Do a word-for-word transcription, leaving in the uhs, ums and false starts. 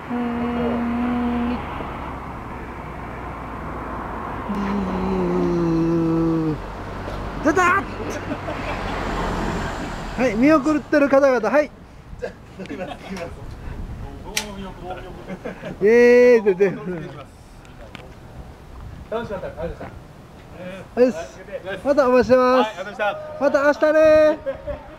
出た。はい、見送ってる方々、はい。イエーイ、出て。楽しかった、ありがとうございました。またお待ちしてます。また明日ね。